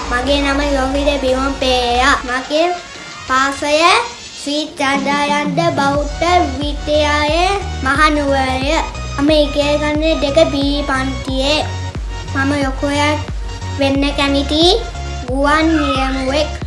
මගේ නම යෝගිද බිමපේය. මගේ පාසය ශ්‍රී චන්දානන්ද බෞද්ධ විද්‍යාලයේ මහනුවරය. මම ඉගෙන ගන්නේ 2B පන්තියේ. මම යොකෝයක් වෙන්න කැමති ගුවන් නියමුවෙක්.